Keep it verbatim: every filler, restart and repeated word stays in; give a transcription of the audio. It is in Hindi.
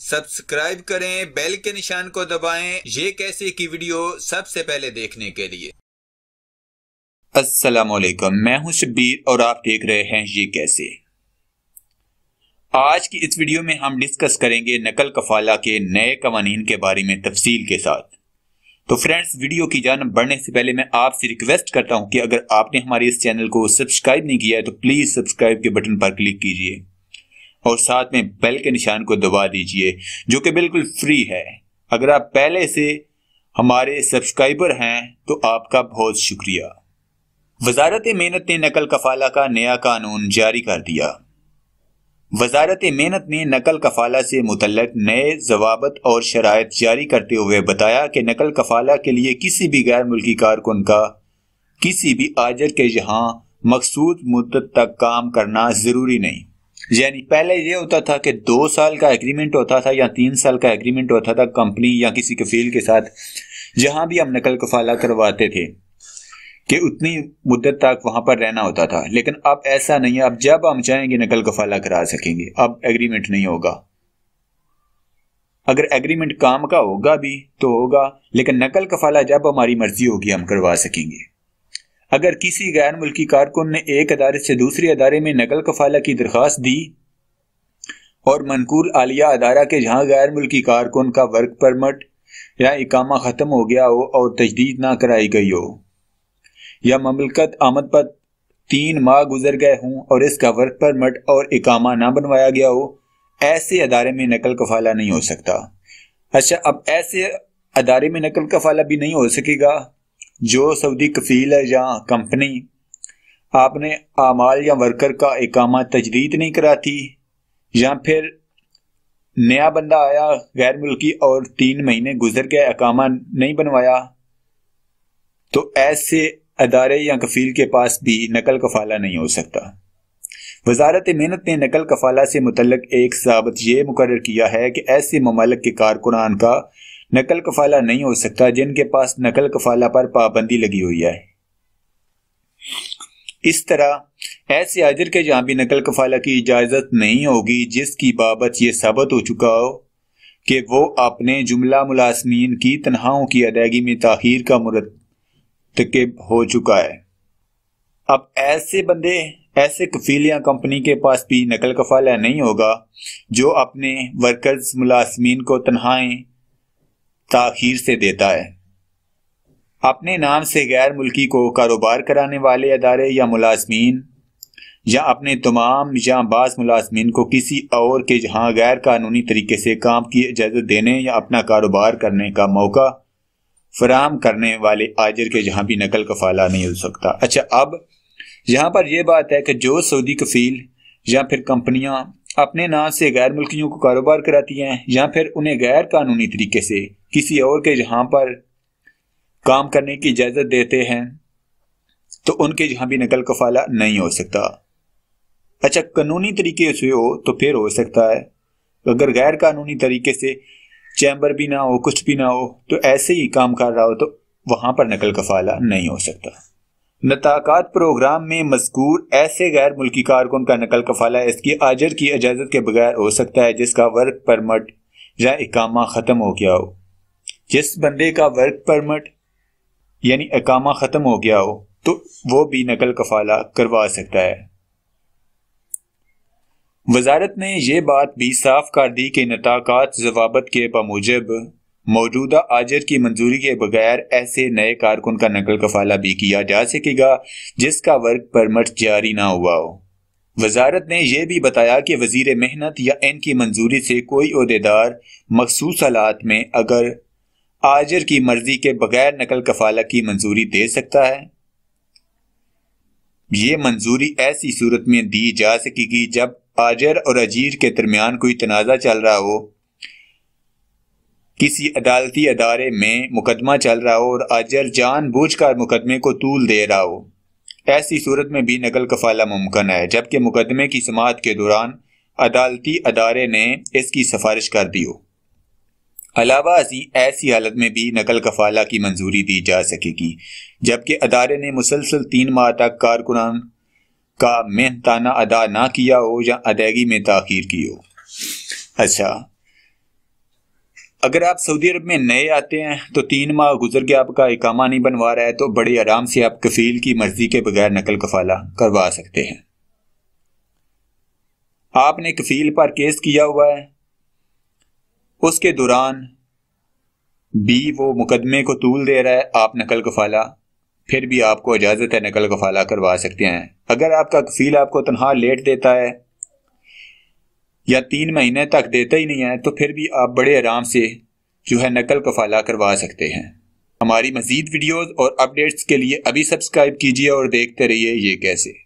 सब्सक्राइब करें, बेल के निशान को दबाएं ये कैसे की वीडियो सबसे पहले देखने के लिए। अस्सलामुअलैकुम, मैं हूं शब्बीर और आप देख रहे हैं ये कैसे। आज की इस वीडियो में हम डिस्कस करेंगे नकल कफाला के नए कवानीन के बारे में तफसील के साथ। तो फ्रेंड्स, वीडियो की जानब बढ़ने से पहले मैं आपसे रिक्वेस्ट करता हूं कि अगर आपने हमारे इस चैनल को सब्सक्राइब नहीं किया है तो प्लीज सब्सक्राइब के बटन पर क्लिक कीजिए और साथ में बेल के निशान को दबा दीजिए जो कि बिल्कुल फ्री है। अगर आप पहले से हमारे सब्सक्राइबर हैं तो आपका बहुत शुक्रिया। वजारत मेहनत ने नकल कफाला का नया कानून जारी कर दिया। वजारत मेहनत ने नकल कफाला से मुतल्लक नए जवाबत और शराइत जारी करते हुए बताया कि नकल कफाला के लिए किसी भी गैर मुल्की कारकुन का किसी भी आजर के यहाँ मखसूद मुद्दत तक काम करना जरूरी नहीं। यानी पहले ये होता था कि दो साल का एग्रीमेंट होता था या तीन साल का एग्रीमेंट होता था कंपनी या किसी कफील के साथ, जहां भी हम नकल कफाला करवाते थे कि उतनी मुद्दत तक वहां पर रहना होता था। लेकिन अब ऐसा नहीं है, अब जब हम चाहेंगे नकल कफाला करा सकेंगे। अब एग्रीमेंट नहीं होगा। अगर एग्रीमेंट काम का होगा भी तो होगा, लेकिन नकल कफाला जब हमारी मर्जी होगी हम करवा सकेंगे। अगर किसी गैर मुल्की कारकुन ने एक अदारे से दूसरे अदारे में नकल कफाला की दरख्वास्त दी और मनकूल आलिया अदारा के जहां गैर मुल्की कारकुन का वर्क परमिट या इकामा खत्म हो गया हो और तजदीद ना कराई गई हो, या ममलकत आमद पर तीन माह गुजर गए हों और इसका वर्क परमिट और इकामा ना बनवाया गया हो, ऐसे अदारे में नकल कफाला नहीं हो सकता। अच्छा, अब ऐसे अदारे में नकल कफाला भी नहीं हो सकेगा जो सऊदी कफील है या कंपनी आपने आमाल या वर्कर का इकामा तजदीद नहीं कराती, या फिर नया बंदा आया गैर मुल्की और तीन महीने गुजर गए इकामा नहीं बनवाया, तो ऐसे अदारे या कफील के पास भी नकल कफाला नहीं हो सकता। वजारत मेहनत ने नकल कफाला से मुतल्लक एक ज़ाबत ये मुकर्रर किया है कि ऐसे ममालिक के कारकुनान का नकल कफाला नहीं हो सकता जिनके पास नकल कफाला पर पाबंदी लगी हुई है। इस तरह ऐसे आजिर के जहां भी नकल कफाला की इजाजत नहीं होगी जिसकी बाबत यह साबित हो चुका हो कि वो अपने जुमला मुलाजमीन की तनख्वाहों की अदायगी में ताखीर का मुरतकिब हो चुका है। अब ऐसे बंदे ऐसे कफील या कंपनी के पास भी नकल कफाला नहीं होगा जो अपने वर्कर्स मुलाजमीन को तनख्वाहें ताखीर से देता है। अपने नाम से गैर मुल्की को कारोबार कराने वाले अदारे या मुलाजमीन या अपने तमाम या बास मुलाजमीन को किसी और के जहां गैर कानूनी तरीके से काम की इजाज़त देने या अपना कारोबार करने का मौका फराहम करने वाले आजिर के जहां भी नकल कफाला नहीं हो सकता। अच्छा, अब यहाँ पर यह बात है कि जो सऊदी कफील या फिर कंपनियां अपने नाम से गैर मुल्कियों को कारोबार कराती हैं या फिर उन्हें गैर कानूनी तरीके से किसी और के जहां पर काम करने की इजाजत देते हैं तो उनके जहां भी नकल कफाला नहीं हो सकता। अच्छा, कानूनी तरीके से हो तो फिर हो सकता है, अगर गैर कानूनी तरीके से चैम्बर भी ना हो, कुछ भी ना हो, तो ऐसे ही काम कर रहा हो तो वहां पर नकल कफाला नहीं हो सकता। नताकात प्रोग्राम में मज़कूर ऐसे गैर मुल्की कारकुन का नकल कफाला इसकी आजर की इजाज़त के बगैर हो सकता है जिसका वर्क परमिट या इकामा ख़त्म हो गया हो। जिस बंदे का वर्क परमिट यानी इकामा ख़त्म हो गया हो तो वो भी नकल कफाला करवा सकता है। वजारत ने यह बात भी साफ कर दी कि नताकात जवाबत के बमूजब मौजूदा आजर की मंजूरी के बगैर ऐसे नए कारकुन का नकल कफाला भी किया जा सकेगा जिसका वर्क परमिट जारी ना हुआ हो। वजारत ने यह भी बताया कि वजीर मेहनत या इनकी मंजूरी से कोई ओहदेदार मखसूस हालात में अगर आजर की मर्जी के बगैर नकल कफाला की मंजूरी दे सकता है। ये मंजूरी ऐसी सूरत में दी जा सकेगी जब आजर और अजीर के दरमियान कोई तनाज़ा चल रहा हो, किसी अदालती अदारे में मुकदमा चल रहा हो और आजर जानबूझकर मुकदमे को तूल दे रहा हो। ऐसी सूरत में भी नकल कफाला मुमकिन है जबकि मुकदमे की समाअत के दौरान अदालती अदारे ने इसकी सिफारिश कर दी हो। अलावा ऐसी हालत में भी नकल कफाला की मंजूरी दी जा सकेगी जबकि अदारे ने मुसलसल तीन माह तक कारकुनान का मेहनताना अदा ना किया हो या अदायगी में ताखीर की हो। अच्छा, अगर आप सऊदी अरब में नए आते हैं तो तीन माह गुजर के आपका इकामा नहीं बनवा रहा है तो बड़े आराम से आप कफील की मर्जी के बगैर नकल कफाला करवा सकते हैं। आपने कफील पर केस किया हुआ है, उसके दौरान भी वो मुकदमे को तूल दे रहा है, आप नकल कफाला, फिर भी आपको इजाजत है नकल कफाला करवा सकते हैं। अगर आपका कफील आपको तनख्वाह लेट देता है या तीन महीने तक देता ही नहीं है तो फिर भी आप बड़े आराम से जो है नकल कफाला करवा सकते हैं। हमारी मजीद वीडियोस और अपडेट्स के लिए अभी सब्सक्राइब कीजिए और देखते रहिए ये कैसे।